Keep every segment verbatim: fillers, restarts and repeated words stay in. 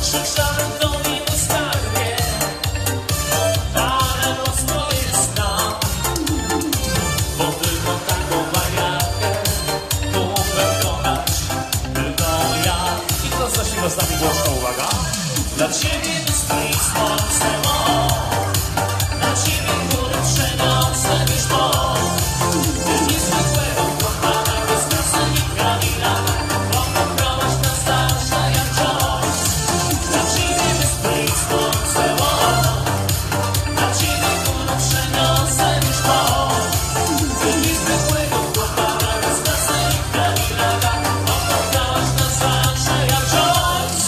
Krzyczałem do niej o skarbie, ale los to jest nam, bo tylko taką wariatkę mógłbym kochać tylko ja. I kto zaśpiewa z nami głośno, uwaga. Dla ciebie wystoi słońce mo, dla ciebie góry przeniosę niż moc. Ty niezwykłego kochana, bez nasynika i lata, pokochałaś na zawsze jak Joyce. Dla ciebie wystoi słońce mo, dla ciebie góry przeniosę niż moc. Ty niezwykłego kochana, bez nasynika i lata, pokochałaś na zawsze jak Joyce.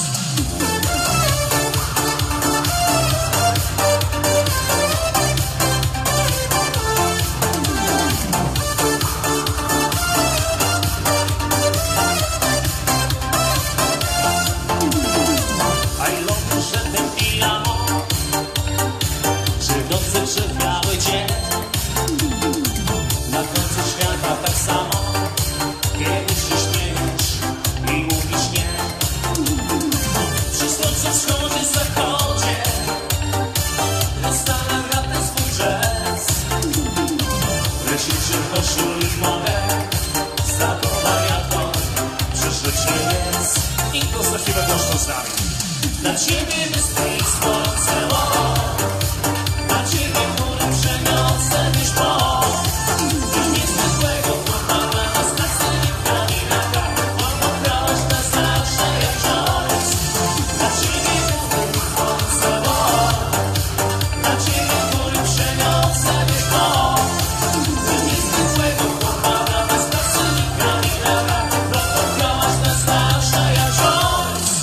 I love you, że ten pijamo, czy w nocy, czy w biały dzień, na końcu świata tak samo, kiedy się śmiejesz i mówisz nie. Przy słońcu wschodzie, zachodzie, rozstala gra ten swój jazz. Leciczy koszuli mogę, za to wariator przyszły się jest. I kto zaśpiewa głośno z nami. Dla ciebie wystoi słońce, o, dla ciebie góry przeniosę niż moc. Już niezwykłego kochana, nas nasynika i lata, pokochałaś na zawsze jak Joyce. Dla ciebie wystoi słońce, o, dla ciebie góry przeniosę niż moc. Już niezwykłego kochana, nas nasynika i lata, pokochałaś na zawsze jak Joyce.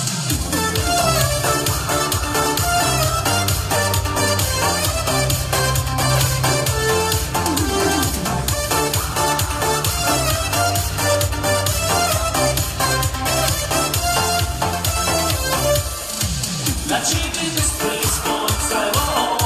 Dla ciebie wystoi słońce, o,